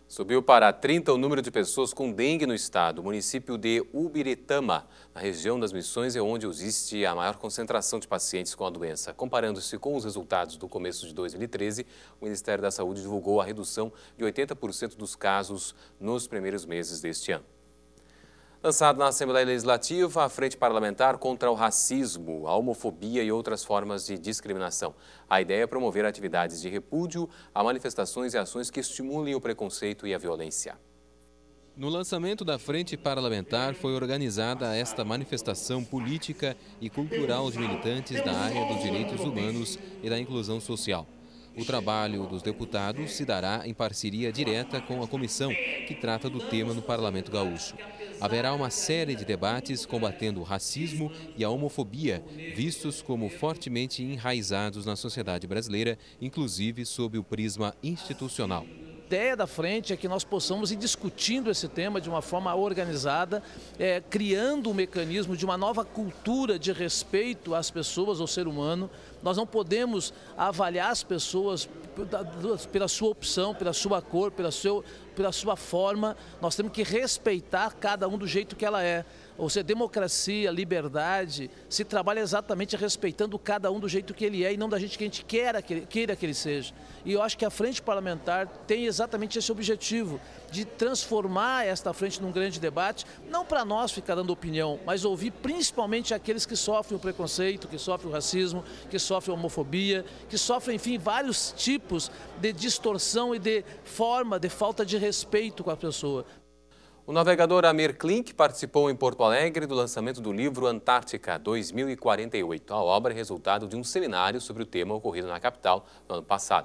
Subiu para 30 o número de pessoas com dengue no estado. O município de Ubiretama, na região das Missões, é onde existe a maior concentração de pacientes com a doença. Comparando-se com os resultados do começo de 2013, o Ministério da Saúde divulgou a redução de 80% dos casos nos primeiros meses deste ano. Lançado na Assembleia Legislativa, a Frente Parlamentar contra o Racismo, a Homofobia e outras formas de discriminação. A ideia é promover atividades de repúdio a manifestações e ações que estimulem o preconceito e a violência. No lançamento da Frente Parlamentar foi organizada esta manifestação política e cultural de militantes da área dos direitos humanos e da inclusão social. O trabalho dos deputados se dará em parceria direta com a comissão que trata do tema no Parlamento Gaúcho. Haverá uma série de debates combatendo o racismo e a homofobia, vistos como fortemente enraizados na sociedade brasileira, inclusive sob o prisma institucional. A ideia da frente é que nós possamos ir discutindo esse tema de uma forma organizada, criando um mecanismo de uma nova cultura de respeito às pessoas, ao ser humano. Nós não podemos avaliar as pessoas pela sua opção, pela sua cor, pela sua forma. Nós temos que respeitar cada um do jeito que ela é. Ou seja, democracia, liberdade, se trabalha exatamente respeitando cada um do jeito que ele é e não da gente que a gente queira que ele seja. E eu acho que a Frente Parlamentar tem exatamente esse objetivo, de transformar esta frente num grande debate, não para nós ficar dando opinião, mas ouvir principalmente aqueles que sofrem o preconceito, que sofrem o racismo, que sofrem a homofobia, que sofrem, enfim, vários tipos de distorção e de forma, de falta de respeito com a pessoa. O navegador Amir Klink participou em Porto Alegre do lançamento do livro Antártica 2048. A obra é resultado de um seminário sobre o tema ocorrido na capital no ano passado.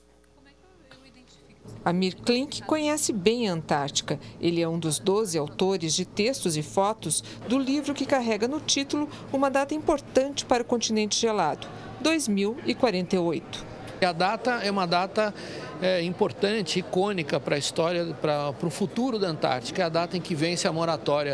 Amir Klink conhece bem a Antártica. Ele é um dos 12 autores de textos e fotos do livro que carrega no título uma data importante para o continente gelado, 2048. A data é uma data importante, icônica para a história, para o futuro da Antártica. É a data em que vence a moratória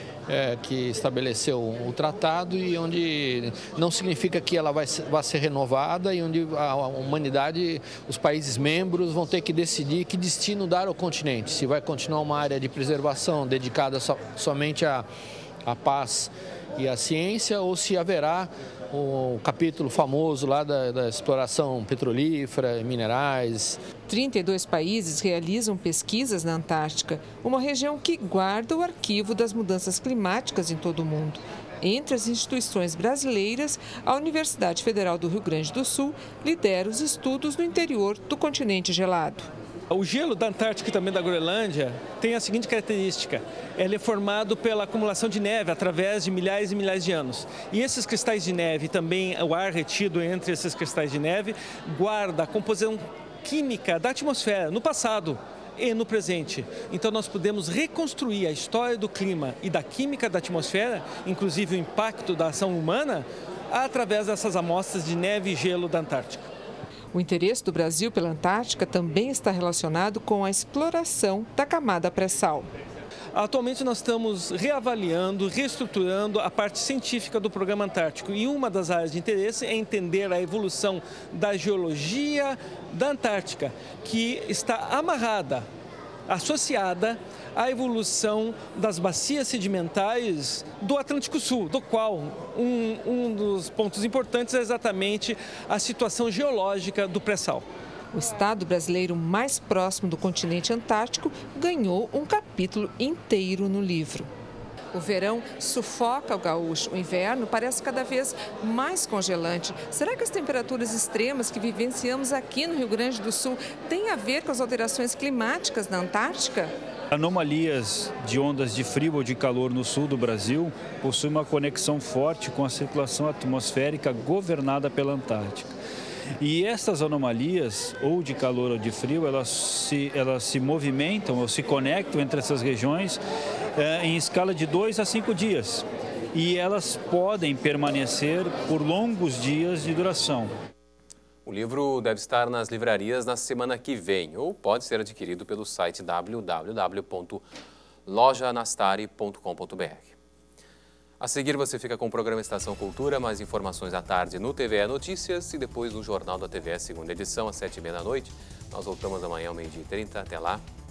que estabeleceu o tratado e onde não significa que ela vai ser renovada e onde a humanidade, os países membros vão ter que decidir que destino dar ao continente. Se vai continuar uma área de preservação dedicada somente à paz e à ciência ou se haverá o capítulo famoso lá da exploração petrolífera, minerais. 32 países realizam pesquisas na Antártica, uma região que guarda o arquivo das mudanças climáticas em todo o mundo. Entre as instituições brasileiras, a Universidade Federal do Rio Grande do Sul lidera os estudos no interior do continente gelado. O gelo da Antártica e também da Groenlândia tem a seguinte característica: ele é formado pela acumulação de neve através de milhares e milhares de anos. E esses cristais de neve, também o ar retido entre esses cristais de neve, guarda a composição química da atmosfera no passado e no presente. Então nós podemos reconstruir a história do clima e da química da atmosfera, inclusive o impacto da ação humana, através dessas amostras de neve e gelo da Antártica. O interesse do Brasil pela Antártica também está relacionado com a exploração da camada pré-sal. Atualmente nós estamos reavaliando, reestruturando a parte científica do Programa Antártico e uma das áreas de interesse é entender a evolução da geologia da Antártica, que está amarrada, associada à evolução das bacias sedimentares do Atlântico Sul, do qual um dos pontos importantes é exatamente a situação geológica do pré-sal. O estado brasileiro mais próximo do continente antártico ganhou um capítulo inteiro no livro. O verão sufoca o gaúcho, o inverno parece cada vez mais congelante. Será que as temperaturas extremas que vivenciamos aqui no Rio Grande do Sul têm a ver com as alterações climáticas na Antártica? Anomalias de ondas de frio ou de calor no sul do Brasil possuem uma conexão forte com a circulação atmosférica governada pela Antártica. E essas anomalias, ou de calor ou de frio, elas se movimentam ou se conectam entre essas regiões em escala de 2 a 5 dias. E elas podem permanecer por longos dias de duração. O livro deve estar nas livrarias na semana que vem ou pode ser adquirido pelo site www.lojanastari.com.br. A seguir você fica com o programa Estação Cultura, mais informações à tarde no TVE Notícias e depois no Jornal da TVE, segunda edição, às 7h30 da noite. Nós voltamos amanhã ao 12h30. Até lá.